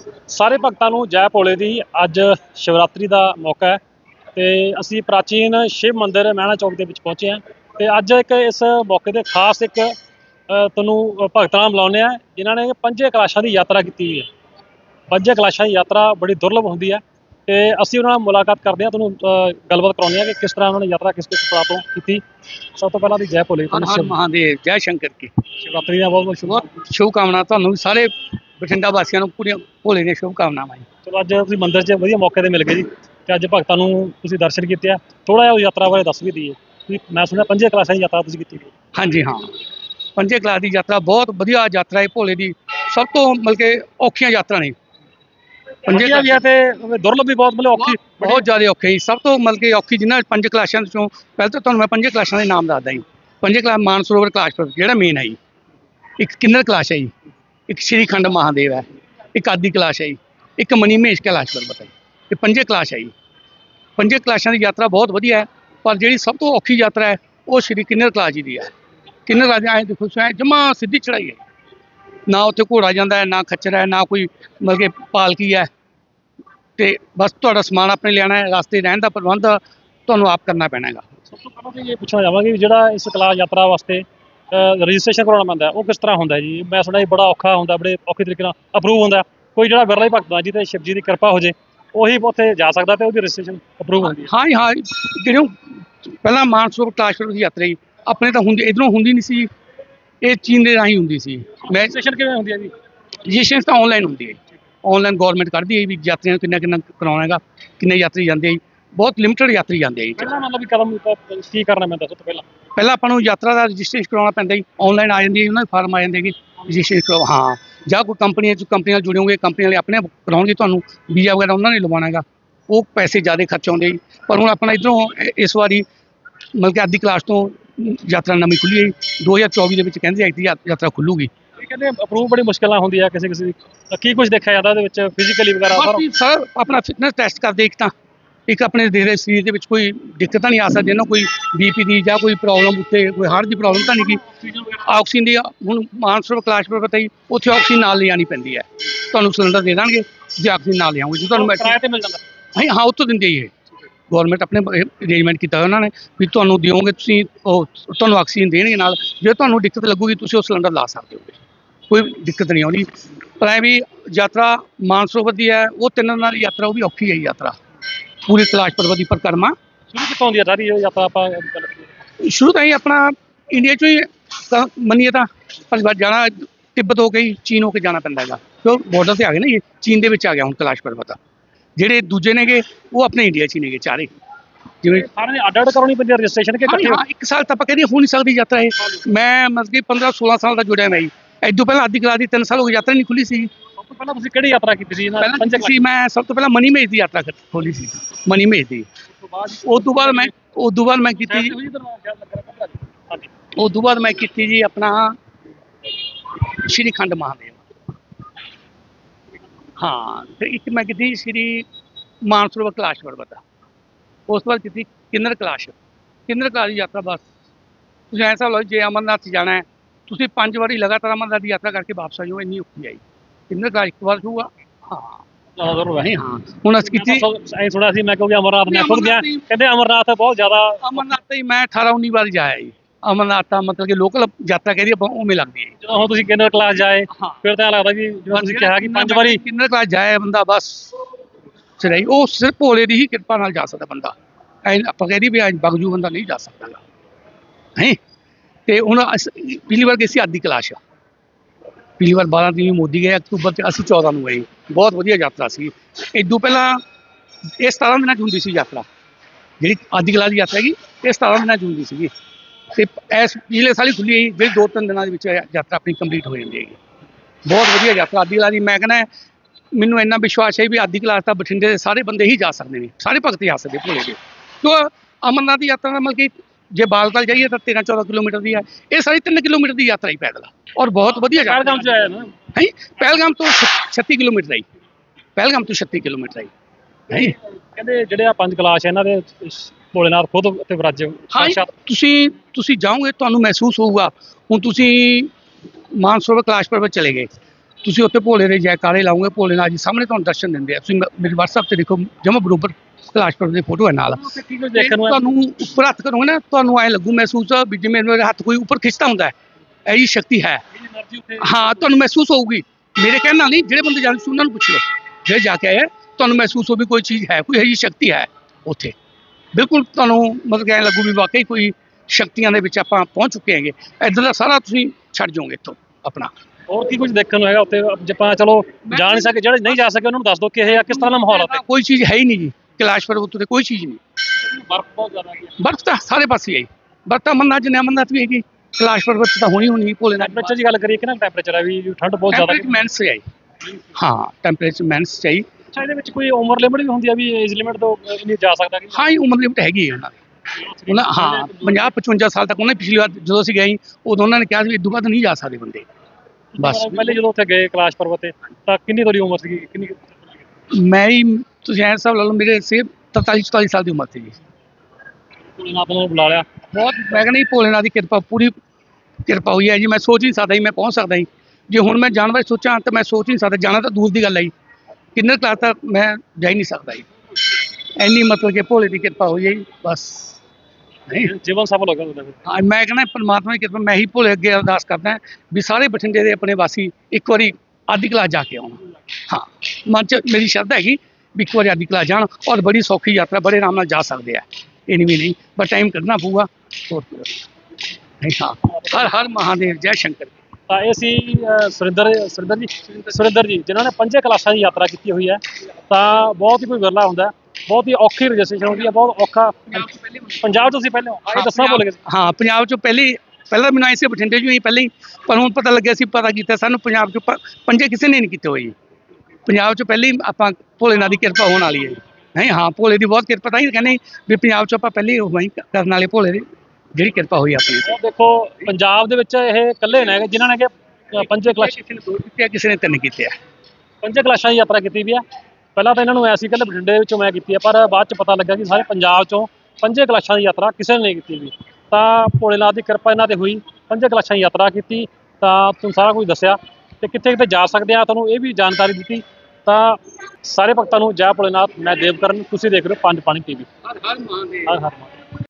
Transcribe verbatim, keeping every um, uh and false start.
ਸਾਰੇ ਭਗਤਾਂ ਨੂੰ ਜੈ ਭੋਲੇ ਦੀ। ਅੱਜ ਸ਼ਿਵਰਾਤਰੀ ਦਾ ਮੌਕਾ ਹੈ ਤੇ ਅਸੀਂ ਪ੍ਰਾਚੀਨ ਸ਼ਿਵ ਮੰਦਿਰ ਮਹਿਣਾ ਚੌਕ ਦੇ ਵਿੱਚ ਪਹੁੰਚੇ ਹਾਂ ਤੇ ਅੱਜ ਇੱਕ ਇਸ ਮੌਕੇ ਤੇ ਖਾਸ ਇੱਕ ਅ, ਤੁਹਾਨੂੰ ਭਗਤਾਂ ਨਾਲ ਮਿਲਾਉਂਦੇ ਆ ਜਿਨ੍ਹਾਂ ਨੇ ਪੰਜੇ ਕੈਲਾਸ਼ਾਂ ਦੀ ਯਾਤਰਾ ਕੀਤੀ ਹੋਈ ਹੈ। ਪੰਜੇ ਕੈਲਾਸ਼ਾਂ ਦੀ ਯਾਤਰਾ ਬੜੀ ਦੁਰਲਭ ਹੁੰਦੀ ਹੈ ਤੇ ਅਸੀਂ ਉਹਨਾਂ ਨਾਲ ਮੁਲਾਕਾਤ ਕਰਦੇ ਹਾਂ, ਤੁਹਾਨੂੰ ਅ, ਗੱਲਬਾਤ ਕਰਾਉਂਦੇ ਹਾਂ ਕਿ ਕਿਸ ਤਰ੍ਹਾਂ ਉਹਨਾਂ ਨੇ ਯਾਤਰਾ ਕਿਸ ਕਿਸ ਤੋਂ ਕੀਤੀ। ਸਭ ਤੋਂ ਪਹਿਲਾਂ ਦੀ ਜੈ ਭੋਲੇ, हर हर महादेव जय शंकर की ਸ਼ਿਵਰਾਤਰੀ ਦੀਆਂ ਬਹੁਤ ਬਹੁਤ ਸ਼ੁਭ बहुत शुभकामना ਤੁਹਾਨੂੰ ਸਾਰੇ ਬਠਿੰਡਾ ਵਾਸੀਆਂ ਨੂੰ ਪੂਰੀਆਂ ਭੋਲੇ ਦੀਆਂ ਸ਼ੁਭਕਾਮਨਾਵਾਂ ਜੀ। ਚਲੋ ਅੱਜ ਤੁਸੀਂ ਮੰਦਿਰ 'ਚ ਵਧੀਆ ਮੌਕੇ ਤੇ ਮਿਲ ਗਏ ਜੀ ਤੇ ਅੱਜ ਭਗਤਾਂ ਨੂੰ ਤੁਸੀਂ ਦਰਸ਼ਨ ਕੀਤੇ ਆ। ਥੋੜਾ ਜਿਹਾ ਉਹ ਯਾਤਰਾ ਬਾਰੇ ਦੱਸ ਵੀ ਦਈਏ। ਤੁਸੀਂ ਮੈਂ ਸੁਣਿਆ ਪੰਜੇ ਕੈਲਾਸ਼ਾਂ ਦੀ ਯਾਤਰਾ ਤੁਸੀਂ ਕੀਤੀ। ਹਾਂਜੀ ਹਾਂ, ਪੰਜੇ ਕੈਲਾਸ਼ ਦੀ ਯਾਤਰਾ ਬਹੁਤ ਵਧੀਆ ਯਾਤਰਾ ਹੈ ਭੋਲੇ ਦੀ। ਸਭ ਤੋਂ ਮਤਲਬ ਕਿ ਔਖੀਆਂ ਯਾਤਰਾ ਨੇ ਪੰਜੇ ਪੰਜੇ ਵੀ ਆ ਤੇ ਦੁਰਲਭ ਵੀ ਬਹੁਤ, ਮਤਲਬ ਔਖੀ ਬਹੁਤ ਜ਼ਿਆਦਾ ਔਖੀ ਜੀ। ਸਭ ਤੋਂ ਮਤਲਬ ਕਿ ਔਖੀ ਜਿਨ੍ਹਾਂ ਪੰਜ ਕੈਲਾਸ਼ਾਂ ਚੋਂ ਪਹਿਲਾਂ ਤਾਂ ਤੁਹਾਨੂੰ ਮੈਂ ਪੰਜੇ ਕੈਲਾਸ਼ਾਂ ਦੇ ਨਾਮ ਦੱਸਦਾ ਜੀ। ਪੰਜੇ ਕੈਲਾਸ਼ ਮਾਨਸਰੋਵਰ ਕੈਲਾਸ਼ ਪਰਬਤ ਜਿਹੜਾ ਮੇਨ ਹੈ ਜੀ, ਇੱਕ ਕਿੰਨਰ ਕੈਲਾਸ਼ ਹੈ ਜੀ, ਇੱਕ ਸ਼੍ਰੀ ਖੰਡ ਮਹਾਦੇਵ ਹੈ, ਇੱਕ ਆਦਿ ਕੈਲਾਸ਼ ਹੈ ਜੀ, ਇੱਕ ਮਨੀ ਮਹੇਸ਼ ਕੈਲਾਸ਼ ਪਰਬਤ ਹੈ ਜੀ। ਇਹ ਪੰਜੇ ਕੈਲਾਸ਼ ਹੈ ਜੀ। ਪੰਜੇ ਕੈਲਾਸ਼ਾਂ ਦੀ ਯਾਤਰਾ ਬਹੁਤ ਵਧੀਆ ਹੈ, ਪਰ ਜਿਹੜੀ ਸਭ ਤੋਂ ਔਖੀ ਯਾਤਰਾ ਹੈ ਉਹ ਸ਼੍ਰੀ ਕਿੰਨਰ ਕੈਲਾਸ਼ ਜੀ ਦੀ ਹੈ। ਕਿੰਨਰ ਰਾਜਾ ਐਂ ਦੇਖੋ ਸੋ ਜਮਾ ਸਿੱਧੀ ਚੜਾਈ ਹੈ, ਨਾ ਉੱਥੇ ਘੋੜਾ ਜਾਂਦਾ ਹੈ, ਨਾ ਖੱਚਰ ਹੈ, ਨਾ ਕੋਈ ਮਤਲਬ ਕਿ ਪਾਲਕੀ ਹੈ, ਤੇ ਬਸ ਤੁਹਾਡਾ ਸਮਾਨ ਆਪਣੇ ਲਿਆਉਣਾ ਹੈ। ਰਸਤੇ ਰਹਿਣ ਦਾ ਪ੍ਰਬੰਧ ਤੁਹਾਨੂੰ ਆਪ ਕਰਨਾ ਪੈਣਾ ਹੈਗਾ। ਸਭ ਤੋਂ ਪਹਿਲਾਂ ਤਾਂ ਇਹ ਪੁੱਛਣਾ ਚਾਹਾਂਗੇ ਵੀ ਜਿਹੜਾ ਇਸ ਕੈਲਾਸ਼ ਯਾਤਰਾ ਵਾਸਤੇ ਰਜਿਸਟ੍ਰੇਸ਼ਨ ਕਰਾਉਣਾ ਪੈਂਦਾ ਉਹ ਕਿਸ ਤਰ੍ਹਾਂ ਹੁੰਦਾ ਜੀ? ਮੈਂ ਸੁਣਿਆ ਜੀ ਬੜਾ ਔਖਾ ਹੁੰਦਾ, ਬੜੇ ਔਖੇ ਤਰੀਕੇ ਨਾਲ ਅਪਰੂਵ ਹੁੰਦਾ। ਕੋਈ ਜਿਹੜਾ ਵਿਰਲਾ ਹੀ ਭਗਤਾਂ ਜੀ ਤੇ ਸ਼ਿਵ ਜੀ ਦੀ ਕਿਰਪਾ ਹੋ ਜੇ ਉਹੀ ਉੱਥੇ ਜਾ ਸਕਦਾ ਤੇ ਉਹਦੀ ਰਜਿਸਟ੍ਰੇਸ਼ਨ ਅਪਰੂਵ ਹੁੰਦੀ ਹੈ। ਹਾਂ ਜੀ ਹਾਂ, ਜਿਹੜੀਆਂ ਪਹਿਲਾਂ ਮਾਨਸਰੋਵਰ ਕੈਲਾਸ਼ ਪਰਬਤ ਦੀ ਯਾਤਰਾ ਜੀ ਆਪਣੇ ਤਾਂ ਹੁੰਦੀ ਇੱਧਰੋਂ ਹੁੰਦੀ ਨਹੀਂ ਸੀ, ਇਹ ਚੀਨ ਦੇ ਰਾਹੀਂ ਹੁੰਦੀ ਸੀ। ਮੈਂ ਰਜਿਸਟ੍ਰੇਸ਼ਨ ਕਿਵੇਂ ਹੁੰਦੀ ਹੈ ਜੀ? ਰਜਿਸਟ੍ਰੇਸ਼ਨ ਤਾਂ ਆਨਲਾਈਨ ਹੁੰਦੀ ਹੈ, ਆਨਲਾਈਨ ਗਵਰਨਮੈਂਟ ਕਰਦੀ ਹੈ ਵੀ ਯਾਤਰੀਆਂ ਨੂੰ ਕਿੰਨਾ ਕਿੰਨਾ ਕਰਾਉਣਾ ਹੈਗਾ, ਕਿੰਨੇ ਯਾਤਰੀ ਜਾਂਦੇ ਆ ਜੀ। ਬਹੁਤ ਲਿਮਟਿਡ ਯਾਤਰੀ ਜਾਂਦੇ ਆ ਜੀ। ਪਹਿਲਾਂ ਮਤਲਬ ਵੀ ਕਦਮ ਕੀ ਕਰਨਾ ਪੈਂਦਾ ਸਭ ਤੋਂ ਪਹਿਲਾਂ? ਪਹਿਲਾਂ ਆਪਾਂ ਨੂੰ ਯਾਤਰਾ ਦਾ ਰਜਿਸਟ੍ਰੇਸ਼ਨ ਕਰਾਉਣਾ ਪੈਂਦਾ ਜੀ। ਆਨਲਾਈਨ ਆ ਜਾਂਦੀ ਹੈ, ਉਹਨਾਂ ਦੇ ਫਾਰਮ ਆ ਜਾਂਦੇ ਕਿ ਰਜਿਸਟ੍ਰੇਸ਼ਨ ਕਰਵਾਓ। ਹਾਂ, ਜਾਂ ਕੋਈ ਕੰਪਨੀਆਂ 'ਚ ਕੰਪਨੀ ਨਾਲ ਜੁੜੇ ਹੋਗੇ, ਕੰਪਨੀ ਵਾਲੇ ਆਪਣੇ ਕਰਾਉਣਗੇ, ਤੁਹਾਨੂੰ ਵੀਜ਼ਾ ਵਗੈਰਾ ਉਹਨਾਂ ਨੇ ਲਵਾਉਣਾ ਹੈਗਾ। ਉਹ ਪੈਸੇ ਜ਼ਿਆਦਾ ਖਰਚ ਆਉਂਦੇ ਜੀ। ਪਰ ਹੁਣ ਆਪਣਾ ਇੱਧਰੋਂ ਇਸ ਵਾਰੀ ਮਤਲਬ ਕਿ ਆਦਿ ਕੈਲਾਸ਼ ਤੋਂ ਯਾਤਰਾ ਨਵੀਂ ਖੁੱਲੀ ਹੈ ਜੀ। ਦੋ ਹਜ਼ਾਰ ਚੌਵੀ ਦੇ ਵਿੱਚ ਕਹਿੰਦੇ ਐਕਟੀ ਯਾਤਰਾ ਖੁੱਲੂਗੀ। ਇਹ ਕਹਿੰਦੇ ਅਪਰੂਵ ਬੜੀ ਮੁਸ਼ਕਿਲ ਨਾਲ ਹੁੰਦੀ ਹੈ ਕਿਸੇ ਕਿਸੇ ਦੀ। ਕੀ ਕੁਝ ਦੇਖਿਆ ਜਾਂਦਾ ਉਹਦੇ ਵਿੱਚ ਫਿਜ਼ੀਕਲੀ ਵਗੈਰਾ? ਬਾਕੀ ਸਰ ਆਪਣਾ ਫਿਟਨੈਸ ਟੈਸਟ ਕਰਦੇ ਇੱਕ ਤਾਂ, ਇੱਕ ਆਪਣੇ ਦੇ ਸਰੀਰ ਦੇ ਵਿੱਚ ਕੋਈ ਦਿੱਕਤ ਤਾਂ ਨਹੀਂ ਆ ਸਕਦੀ ਨਾ, ਕੋਈ ਬੀਪੀ ਦੀ ਜਾਂ ਕੋਈ ਪ੍ਰੋਬਲਮ, ਉੱਤੇ ਕੋਈ ਹਾਰਟ ਦੀ ਪ੍ਰੋਬਲਮ ਤਾਂ ਨਹੀਂ ਗੀ। ਆਕਸੀਜਨ ਦੀ ਹੁਣ ਮਾਨਸਰੋਵਰ ਕੈਲਾਸ਼ ਪਰਬਤ ਹੈ ਜੀ, ਉੱਥੇ ਆਕਸੀਜਨ ਨਾਲ ਲਿਆਉਣੀ ਪੈਂਦੀ ਹੈ। ਤੁਹਾਨੂੰ ਸਿਲੰਡਰ ਦੇ ਦੇਣਗੇ, ਜੇ ਆਕਸੀਜਨ ਨਾਲ ਲਿਆਓਗੇ ਜੀ ਤੁਹਾਨੂੰ ਕਿਰਾਏ ਤੇ ਮਿਲ ਜਾਂਦਾ। ਹਾਂ ਹਾਂ, ਉੱਥੋਂ ਦਿੰਦੇ ਹੀ ਇਹ ਗੌਰਮੈਂਟ ਆਪਣੇ ਅਰੇਂਜਮੈਂਟ ਕੀਤਾ ਉਹਨਾਂ ਨੇ ਵੀ ਤੁਹਾਨੂੰ ਦਿਓਗੇ, ਤੁਸੀਂ ਉਹ ਤੁਹਾਨੂੰ ਆਕਸੀਜਨ ਦੇਣਗੇ ਨਾਲ। ਜੇ ਤੁਹਾਨੂੰ ਦਿੱਕਤ ਲੱਗੂਗੀ ਤੁਸੀਂ ਉਹ ਸਿਲੰਡਰ ਲਾ ਸਕਦੇ ਹੋਗੇ, ਕੋਈ ਦਿੱਕਤ ਨਹੀਂ ਆਉਂਦੀ। ਪਰ ਐ ਵੀ ਯਾਤਰਾ ਮਾਨਸਰੋਵਰ ਦੀ ਹੈ, ਉਹ ਤਿੰਨ ਦਿਨਾਂ ਦੀ ਯਾਤਰਾ, ਉਹ ਵੀ ਔਖੀ ਹੈ ਯਾਤਰਾ ਪੂਰੀ ਕੈਲਾਸ਼ ਪਰਬਤ ਦੀ ਪਰਿਕਰਮਾ। ਸ਼ੁਰੂ ਕਿੱਥੋਂ ਹੁੰਦੀ ਹੈ ਸਾਰੀ ਇਹ ਯਾਤਰਾ? ਆਪਾਂ ਗੱਲ ਕਰੀਏ ਸ਼ੁਰੂ ਤਾਂ ਹੀ ਆਪਣਾ ਇੰਡੀਆ 'ਚੋਂ ਹੀ ਤਾਂ ਮੰਨੀਏ ਤਾਂ, ਪਰ ਜਾਣਾ ਤਿੱਬਤ ਹੋ ਕੇ ਹੀ ਚੀਨ ਹੋ ਕੇ ਜਾਣਾ ਪੈਂਦਾ ਹੈਗਾ, ਕਿਉਂ ਬਾਰਡਰ 'ਤੇ ਆ ਗਏ ਨਾ ਇਹ, ਚੀਨ ਦੇ ਵਿੱਚ ਆ ਗਿਆ ਹੁਣ ਕੈਲਾਸ਼ ਪਰਬਤ। ਜਿਹੜੇ ਦੂਜੇ ਨੇਗੇ ਉਹ ਆਪਣੇ ਇੰਡੀਆ 'ਚ ਹੀ ਨੇਗੇ ਚਾਰੇ। ਜਿਵੇਂ ਸਾਰਿਆਂ ਨੇ ਅੱਡ ਅੱਡ ਕਰਾਉਣੀ ਪੈਂਦੀ ਹੈ ਰਜਿਸਟ੍ਰੇਸ਼ਨ ਕਿ ਇਕੱਠੇ? ਹਾਂ, ਇੱਕ ਸਾਲ ਤਾਂ ਆਪਾਂ ਕਹਿੰਦੇ ਹੋ ਨਹੀਂ ਸਕਦੀ ਯਾਤਰਾ ਇਹ। ਮੈਂ ਮਤਲਬ ਕਿ ਪੰਦਰਾਂ ਸੋਲਾਂ ਸਾਲ ਦਾ ਜੁੜਿਆ ਮੈਂ ਜੀ। ਐਦੋਂ ਪਹਿਲਾਂ ਆਦਿ ਕੈਲਾਸ਼ ਦੀ ਤਿੰਨ ਸਾਲ ਹੋ ਗਏ ਯਾਤਰਾ ਨਹੀਂ ਖੁੱਲੀ ਸੀ। ਸਭ ਤੋਂ ਪਹਿਲਾਂ ਤੁਸੀਂ ਕਿਹੜੀ ਯਾਤਰਾ ਕੀਤੀ ਸੀ? ਪਹਿਲਾਂ ਸੀ ਮੈਂ ਸਭ ਤੋਂ ਪਹਿਲਾਂ ਮਨੀ ਮਹੇਸ਼ ਦੀ ਯਾਤਰਾ ਖੋਲੀ ਸੀ, ਮਨੀ ਮਹੇਸ਼ ਦੀ। ਉਸ ਤੋਂ ਬਾਅਦ ਮੈਂ ਉਸ ਤੋਂ ਬਾਅਦ ਮੈਂ ਕੀਤੀ ਜੀ ਉਸ ਤੋਂ ਬਾਅਦ ਮੈਂ ਕੀਤੀ ਜੀ ਆਪਣਾ ਸ਼੍ਰੀ ਖੰਡ ਮਹਾਦੇਵ। ਹਾਂ, ਤੇ ਇੱਕ ਮੈਂ ਕੀਤੀ ਸ਼੍ਰੀ ਮਾਨਸਰੋਵਰ ਕੈਲਾਸ਼ ਪਰਬਤ। ਉਸ ਤੋਂ ਬਾਅਦ ਕੀਤੀ ਕਿੰਨਰ ਕੈਲਾਸ਼। ਕਿੰਨਰ ਕੈਲਾਸ਼ ਦੀ ਯਾਤਰਾ ਬਸ ਤੁਸੀਂ ਐਸਾ ਲਓ, ਜੇ ਅਮਰਨਾਥ ਜਾਣਾ ਹੈ ਤੁਸੀਂ ਪੰਜ ਵਾਰੀ ਲਗਾਤਾਰ ਅਮਰਨਾਥ ਦੀ ਯਾਤਰਾ ਕਰਕੇ ਵਾਪਸ ਆ ਜਾਓ, ਇੰਨੀ ਔਖੀ ਆਈ। ਕਿੰਨਰ ਕੈਲਾਸ਼ ਇੱਕ ਵਾਰ ਹੋਊਗਾ। ਹਾਂ ਹਾਂ, ਹੁਣ ਅਸੀਂ ਕੀਤੀ ਐਂ ਸੁਣਿਆ ਸੀ ਮੈਂ, ਕਿਉਂਕਿ ਅਮਰਨਾਥ ਮੈਂ ਖੁਦ ਗਿਆ, ਕਹਿੰਦੇ ਅਮਰਨਾਥ ਬਹੁਤ ਜ਼ਿਆਦਾ। ਅਮਰਨਾਥ ਹੀ ਮੈਂ ਅਠਾਰਾਂ ਉੱਨੀ ਵਾਰ ਜਾਇਆ ਜੀ। ਅਮਰਨਾਥ ਤਾਂ ਮਤਲਬ ਕਿ ਲੋਕਲ ਯਾਤਰਾ ਕਹਿ ਰਹੀ ਆਪਾਂ ਉਵੇਂ ਲੱਗਦੀ ਹੈ। ਜਦੋਂ ਹੁਣ ਤੁਸੀਂ ਕਿੰਨਰ ਕੈਲਾਸ਼ ਜਾਏ ਫਿਰ ਤਾਂ ਲੱਗਦਾ ਵੀ ਜਿਵੇਂ ਤੁਸੀਂ ਕਿਹਾ ਕਿ ਪੰਜ ਵਾਰੀ ਕਿੰਨਰ ਕੈਲਾਸ਼ ਜਾਏ ਬੰਦਾ, ਬਸ ਸਹੀ ਉਹ ਸਿਰਫ ਭੋਲੇ ਦੀ ਹੀ ਕਿਰਪਾ ਨਾਲ ਜਾ ਸਕਦਾ ਬੰਦਾ। ਐ ਆਪਾਂ ਕਹਿ ਰਹੀ ਵੀ ਬਗਜੂ ਬੰਦਾ ਨਹੀਂ ਜਾ ਸਕਦਾ ਹੈ। ਤੇ ਹੁਣ ਪਿਛਲੀ ਵਾਰ ਗਏ ਸੀ ਆਦਿ ਕੈਲਾਸ਼। ਪਿਛਲੀ ਵਾਰ ਬਾਰਾਂ ਤਰੀਕ ਨੂੰ ਮੋਦੀ ਗਏ, ਅਕਤੂਬਰ 'ਚ ਅਸੀਂ ਚੌਦਾਂ ਨੂੰ ਗਏ। ਬਹੁਤ ਵਧੀਆ ਯਾਤਰਾ ਸੀ। ਇਦੋਂ ਪਹਿਲਾਂ ਇਹ ਸਤਾਰਾਂ ਦਿਨਾਂ 'ਚ ਹੁੰਦੀ ਸੀ ਯਾਤਰਾ, ਜਿਹੜੀ ਆਦਿ ਕੈਲਾਸ਼ ਦੀ ਯਾਤਰਾ ਹੈਗੀ ਇਹ ਸਤਾਰਾਂ ਦਿਨਾਂ 'ਚ ਹੁੰਦੀ ਸੀਗੀ। ਤੇ ਇਸ ਪਿਛਲੇ ਸਾਲ ਹੀ ਖੁੱਲੀ ਹੈ ਜਿਹੜੀ ਦੋ ਤਿੰਨ ਦਿਨਾਂ ਦੇ ਵਿੱਚ ਯਾਤਰਾ ਆਪਣੀ ਕੰਪਲੀਟ ਹੋ ਜਾਂਦੀ ਹੈਗੀ। ਬਹੁਤ ਵਧੀਆ ਯਾਤਰਾ ਆਦਿ ਕੈਲਾਸ਼ ਦੀ। ਮੈਂ ਕਹਿੰਦਾ ਮੈਨੂੰ ਇੰਨਾ ਵਿਸ਼ਵਾਸ ਹੈ ਵੀ ਆਦਿ ਕੈਲਾਸ਼ ਤਾਂ ਬਠਿੰਡੇ ਦੇ ਸਾਰੇ ਬੰਦੇ ਹੀ ਜਾ ਸਕਦੇ ਨੇ, ਸਾਰੇ ਭਗਤ ਜਾ ਸਕਦੇ ਭੋਲੇ ਦੇ। ਕਿਉਂ ਅਮਰਨਾਥ ਦੀ ਯਾਤਰਾ ਦਾ ਮਤਲਬ ਕਿ ਜੇ ਬਾਲਤਾਲ ਜਾਈਏ ਤਾਂ ਤੇਰਾਂ ਚੌਦਾਂ ਕਿਲੋਮੀਟਰ ਦੀ ਹੈ, ਇਹ ਸਾਰੀ ਤਿੰਨ ਕਿਲੋਮੀਟਰ ਦੀ ਯਾਤਰਾ ਹੀ ਪੈਦਲ, ਔਰ ਬਹੁਤ ਵਧੀਆ ਯਾਤਰਾ। ਪਹਿਲਗਾਮ 'ਚ ਆਇਆ ਨਾ ਹੈ ਪਹਿਲਗਾਮ ਤੋਂ ਛੱਤੀ ਕਿਲੋਮੀਟਰ ਆਈ, ਪਹਿਲਗਾਮ ਤੋਂ ਛੱਤੀ ਕਿਲੋਮੀਟਰ ਆਈ ਹੈ। ਕਹਿੰਦੇ ਜਿਹੜੇ ਆ ਪੰਜ ਕੈਲਾਸ਼ ਇਹਨਾਂ ਦੇ ਭੋਲੇਨਾਥ ਖੁਦ ਉੱਤੇ ਵਿਰਾਜੇ। ਹਾਂ, ਤੁਸੀਂ ਤੁਸੀਂ ਜਾਓਗੇ ਤੁਹਾਨੂੰ ਮਹਿਸੂਸ ਹੋਊਗਾ। ਹੁਣ ਤੁਸੀਂ ਮਾਨਸਰੋਵਰ ਕੈਲਾਸ਼ ਪਰਬਤ ਚਲੇ ਗਏ, ਤੁਸੀਂ ਉੱਥੇ ਭੋਲੇ ਦੇ ਜੈਕਾਰੇ ਲਾਓਗੇ, ਭੋਲੇ ਨਾਲ ਜੀ ਸਾਹਮਣੇ ਤੁਹਾਨੂੰ ਦਰਸ਼ਨ ਦਿੰਦੇ ਆ। ਤੁਸੀਂ ਮ- ਮੇਰੇ WhatsApp ਤੇ ਦੇਖੋ, ਜਮਾ ਬਰੋਬਰ ਕੈਲਾਸ਼ ਪਰਬਤ ਦੀ ਫੋਟੋ ਹੈ ਨਾਲ। ਕੀ ਕੁਝ ਦੇਖਣ ਨੂੰ ਹੈ? ਤੁਹਾਨੂੰ ਉੱਪਰ ਹੱਥ ਕਰੋਗੇ ਨਾ, ਤੁਹਾਨੂੰ ਐ ਲੱਗੂ ਮਹਿਸੂਸ ਵੀ ਜਿਵੇਂ ਮੇਰੇ ਹੱਥ ਕੋਈ ਉੱਪਰ ਖਿੱਚਦਾ ਹੁੰਦਾ ਹੈ, ਇਹੀ ਸ਼ਕਤੀ ਹੈ। ਹਾਂ, ਤੁਹਾਨੂੰ ਮਹਿਸੂਸ ਹੋਊਗੀ। ਮੇਰੇ ਕਹਿਣ ਨਾਲ ਨਹੀਂ, ਜਿਹੜੇ ਬੰਦੇ ਜਾਂਦੇ ਸੀ ਉਹਨਾਂ ਨੂੰ ਪੁੱਛ ਲਓ, ਜਿਹੜੇ ਜਾ ਕੇ ਆਏ ਆ, ਤੁਹਾਨੂੰ ਮਹਿਸੂਸ ਹੋ ਵੀ ਕੋਈ ਚੀਜ਼ ਹੈ, ਕੋਈ ਇਹੀ ਸ਼ਕਤੀ ਹੈ ਉੱਥੇ। ਬਿਲਕੁਲ ਤੁਹਾਨੂੰ ਮਤਲਬ ਕਿ ਐਂ ਲੱਗੂ ਵੀ ਵਾਕਈ ਕੋਈ ਸ਼ਕਤੀਆਂ ਦੇ ਵਿੱਚ ਆਪਾਂ ਪਹੁੰਚ ਚੁੱਕੇ ਹੈਗੇ। ਇੱਦਾਂ ਦਾ ਸਾਰਾ ਤੁਸੀਂ ਛੱਡ ਜਾਓਗੇ ਇੱਥੋਂ ਆਪਣਾ। ਹੋਰ ਕੀ ਕੁਝ ਦੇਖਣ ਨੂੰ ਹੈਗਾ ਉੱਥੇ? ਜੇ ਆਪਾਂ ਚਲੋ ਜਾ ਨਹੀਂ ਸਕੇ, ਜਿਹੜੇ ਨਹੀਂ ਜਾ ਸਕੇ ਉਹਨਾਂ ਨੂੰ ਦੱਸ ਦਿਓ ਕਿ ਇਹ ਕਿਸ ਤਰ੍ਹਾਂ ਦਾ ਮਾਹੌਲ ਹੈ ਉੱਥੇ। ਕੋਈ ਚੀਜ਼ ਹੈ ਹੀ ਨਹੀਂ ਜੀ ਕੈਲਾਸ਼ ਪਰਬਤ ਉੱਤੇ, ਕੋਈ ਚੀਜ਼ ਨਹੀਂ। ਬਰਫ਼ ਬਹੁਤ ਜ਼ਿਆਦਾ ਹੈ। ਬਰਫ਼ ਤਾਂ ਸਾਰੇ ਪਾਸੇ ਹੈ ਜੀ। ਬਰਫ਼ ਤਾਂ ਅਮਰਨਾਥ ਜਿੰਨੇ ਅਮਰਨਾਥ ਵੀ ਹੈਗੀ, ਕੈਲਾਸ਼ ਪਰਬਤ 'ਤੇ ਤਾਂ ਹੋਣੀ ਹੋਣੀ ਭੋਲੇ ਨਾਲ। ਟੈਂਪਰੇਚਰ ਦੀ ਗੱਲ ਕਰੀਏ, ਕਿੰਨਾ ਟੈਂਪਰੇਚਰ ਹੈ ਵੀ ਠੰਡ ਬਹੁਤ ਜ਼ਿਆਦਾ ਹੈ? ਮੈਂਸ ਹੈ ਜੀ। ਹਾਂ, ਟੈਂਪਰੇਚਰ ਮੈਂਸ ਹੈ ਜੀ। ਅੱਛਾ, ਇਹਦੇ ਵਿੱਚ ਕੋਈ ਉਮਰ ਲਿਮਿਟ ਵੀ ਹੁੰਦੀ ਹੈ ਵੀ ਏਜ ਲਿਮਿਟ ਤੋਂ ਨਹੀਂ ਜਾ ਸਕਦਾ ਕਿ? ਹਾਂ ਜੀ, ਉਮਰ ਲਿਮਟ ਹੈਗੀ ਹੈ ਉਹਨਾਂ ਦੀ। ਉਹਨਾਂ ਹਾਂ ਪੰਜਾਹ ਪਚਵੰਜਾ ਸਾਲ ਤੱਕ। ਉਹਨੇ ਪਿਛਲੀ ਵਾਰ ਜਦੋਂ ਅਸੀਂ ਗਏ ਉਦੋਂ ਉਹਨਾਂ ਨੇ ਕਿਹਾ ਸੀ ਵੀ ਇਦੋਂ ਬਾਅਦ ਨਹੀਂ ਜਾ ਸਕਦੇ ਬੰਦੇ ਬਸ। ਪਹਿਲੇ ਜਦੋਂ ਉੱਥੇ ਗਏ ਕੈਲਾਸ਼ ਪਰਬਤ ਤੇ, ਤਾਂ ਕਿੰਨੀ ਤੁਹਾਡੀ ਉਮਰ ਸੀਗੀ? ਕਿੰਨੀ? ਮੈਂ ਹੀ ਤੁਸੀਂ ਐਂ ਹਿਸਾਬ ਲਾ ਲਓ, ਮੇਰੇ ਸੇ ਤਰਤਾਲੀ ਚੁਤਾਲੀ ਸਾਲ ਦੀ ਉਮਰ ਸੀ ਜੀ। ਭੋਲੇਨਾਥ ਨੂੰ ਬੁਲਾ ਲਿਆ। ਬਹੁਤ, ਮੈਂ ਕਹਿੰਦਾ ਜੀ ਭੋਲੇਨਾਥ ਦੀ ਕਿਰਪਾ, ਪੂਰੀ ਕਿਰਪਾ ਹੋਈ ਹੈ ਜੀ। ਮੈਂ ਸੋਚ ਨਹੀਂ ਸਕਦਾ ਜੀ ਮੈਂ ਪਹੁੰਚ ਸਕਦਾ ਜੀ। ਜੇ ਹੁਣ ਮੈਂ ਜਾਣ ਬਾਰੇ ਸੋਚਾਂ ਤਾਂ ਮੈਂ ਸੋਚ ਨਹੀਂ ਸਕਦਾ। ਜਾਣਾ ਤਾਂ ਦੂਰ ਦੀ ਗੱਲ ਹੈ ਜੀ, ਕਿੰਨੇ ਕਲਾਸ ਤੱਕ ਮੈਂ ਜਾ ਹੀ ਨਹੀਂ ਸਕਦਾ ਜੀ। ਇੰਨੀ ਮਤਲਬ ਕਿ ਭੋਲੇ ਦੀ ਕਿਰਪਾ ਹੋਈ ਹੈ ਜੀ ਬਸ। ਨਹੀਂ, ਜੀਵਨ ਸਫਲ ਹੋ ਗਿਆ ਤੁਹਾਡਾ ਫਿਰ? ਹਾਂ, ਮੈਂ ਕਹਿੰਦਾ ਪਰਮਾਤਮਾ ਦੀ ਕਿਰਪਾ। ਮੈਂ ਹੀ ਭੋਲੇ ਅੱਗੇ ਅਰਦਾਸ ਕਰਦਾ ਵੀ ਸਾਰੇ ਬਠਿੰਡੇ ਦੇ ਆਪਣੇ ਵਾਸੀ ਇੱਕ ਵਾਰੀ ਆਦਿ ਕਲਾਸ ਜਾ ਕੇ ਆਉਣ। ਹਾਂ, ਮਨ 'ਚ ਮੇਰੀ ਸ਼ਰਧਾ ਹੈਗੀ ਵੀ ਇੱਕ ਵਾਰੀ ਆਦਿ ਕਲਾਸ ਜਾਣ, ਔਰ ਬੜੀ ਸੌਖੀ ਯਾਤਰਾ, ਬੜੇ ਆਰਾਮ ਨਾਲ ਜਾ ਸਕਦੇ ਆ। ਇਹ ਨਹੀਂ ਵੀ ਨਹੀਂ, ਬਸ ਟਾਈਮ ਕੱਢਣਾ ਪਊਗਾ। ਹੋਰ ਨਹੀਂ, ਹਾਂ, ਹਰ ਹਰ ਮਹਾਦੇਵ, ਜੈ ਸ਼ੰਕਰ। ਤਾਂ ਇਹ ਸੀ ਅ, ਸੁਰਿੰਦਰ ਸੁਰਿੰਦਰ ਜੀ ਸੁਰਿੰਦਰ ਜੀ ਜਿਨ੍ਹਾਂ ਨੇ ਪੰਜੇ ਕਲਾਸਾਂ ਦੀ ਯਾਤਰਾ ਕੀਤੀ ਹੋਈ ਹੈ। ਤਾਂ ਬਹੁਤ ਹੀ ਕੋਈ ਵਿਰਲਾ ਹੁੰਦਾ, ਬਹੁਤ ਹੀ ਔਖੀ ਰਜਿਸਟ੍ਰੇਸ਼ਨ ਹੁੰਦੀ ਹੈ, ਬਹੁਤ ਔਖਾ। ਪੰਜਾਬ ਤੋਂ ਤੁਸੀਂ ਪਹਿਲੇ ਹੋ? ਇਹ ਦੱਸਣਾ ਭੁੱਲ ਗਏ ਸੀ। ਹਾਂ, ਪੰਜਾਬ 'ਚੋਂ ਪਹਿਲੇ ਪਹਿਲਾਂ ਮੈਨੂੰ ਆਏ ਸੀ ਬਠਿੰਡੇ 'ਚੋਂ ਹੀ ਪਹਿਲੇ ਹੀ, ਪਰ ਹੁਣ ਪਤਾ ਲੱਗਿਆ ਸੀ, ਪਤਾ ਕੀਤਾ ਸਾਨੂੰ ਪੰਜਾਬ 'ਚੋਂ ਪ- ਪੰਜੇ ਕਿਸੇ ਨੇ ਨਹੀਂ ਕੀਤੇ ਹੋਏ ਜੀ। ਪੰਜਾਬ 'ਚ ਪਹਿਲੇ ਹੀ ਆਪਾਂ ਭੋਲੇਨਾਥ ਦੀ ਕਿਰਪਾ ਹੋਣ ਵਾਲੀ ਹੈ ਜੀ। ਨਹੀਂ, ਹਾਂ, ਭੋਲੇ ਦੀ ਬਹੁਤ ਕਿਰਪਾ, ਤਾਂ ਹੀ ਕਹਿੰਦੇ ਵੀ ਪੰਜਾਬ 'ਚ ਆਪਾਂ ਪਹਿਲੇ ਹੀ ਕਰਨ ਵਾਲੇ ਭੋਲੇ ਦੀ ਜਿਹੜੀ ਕਿਰਪਾ ਹੋਈ ਆਪਣੀ। ਉਹ ਦੇਖੋ, ਪੰਜਾਬ ਦੇ ਵਿੱਚ ਇਹ ਇਕੱਲੇ ਨੇ ਜਿਨ੍ਹਾਂ ਨੇ ਕਿ ਅ, ਪੰਜੇ ਕਲਾਸ ਕਿਸੇ ਨੇ ਦੋ ਕੀਤੇ ਆ, ਕਿਸੇ ਨੇ ਤਿੰਨ ਕੀਤੇ ਆ। ਪੰਜੇ ਕਲਾਸਾਂ ਦੀ ਯਾਤਰਾ ਕੀਤੀ ਵੀ ਆ। ਪਹਿਲਾਂ ਤਾਂ ਇਹਨਾਂ ਨੂੰ ਐਸੀ ਇਕੱਲੇ ਬਠਿੰਡੇ ਵਿੱਚੋਂ ਮੈਂ ਕੀਤੀ ਹੈ, ਪਰ ਬਾਅਦ ਚ ਪਤਾ ਲੱਗਾ ਕਿ ਸਾਰੇ ਪੰਜਾਬ ਚੋਂ ਪੰਜੇ ਕਲਾਸਾਂ ਦੀ ਯਾਤਰਾ ਕਿਸੇ ਨੇ ਨਹੀਂ ਕੀਤੀ ਵੀ। ਤਾਂ ਭੋਲੇਨਾਥ ਦੀ ਕਿਰਪਾ ਇਹਨਾਂ ਤੇ ਹੋਈ, ਪੰਜੇ ਕਲਾਸਾਂ ਦੀ ਯਾਤਰਾ ਕੀਤੀ। ਤਾਂ ਤੁਹਾਨੂੰ ਸਾਰਾ ਕੁਝ ਦੱਸਿਆ ਤੇ ਕਿੱਥੇ ਕਿੱਥੇ ਜਾ ਸਕਦੇ ਆ, ਤੁਹਾਨੂੰ ਇਹ ਵੀ ਜਾਣਕਾਰੀ ਦਿੱਤੀ। ਤਾਂ ਸਾਰੇ ਭਗਤਾਂ ਨੂੰ ਜੈ ਭੋਲੇਨਾਥ। ਮੈਂ ਦੇਵਕਰਨ, ਤੁਸੀਂ ਦੇਖ ਰਹੇ ਹੋ ਪੰਜ ਪਾਣੀ ਟੀਵੀ। ਹਰ ਹਰ ਮਹਾਦੇਵ। ਹਰ ਹਰ ਮਹਾਦੇਵ।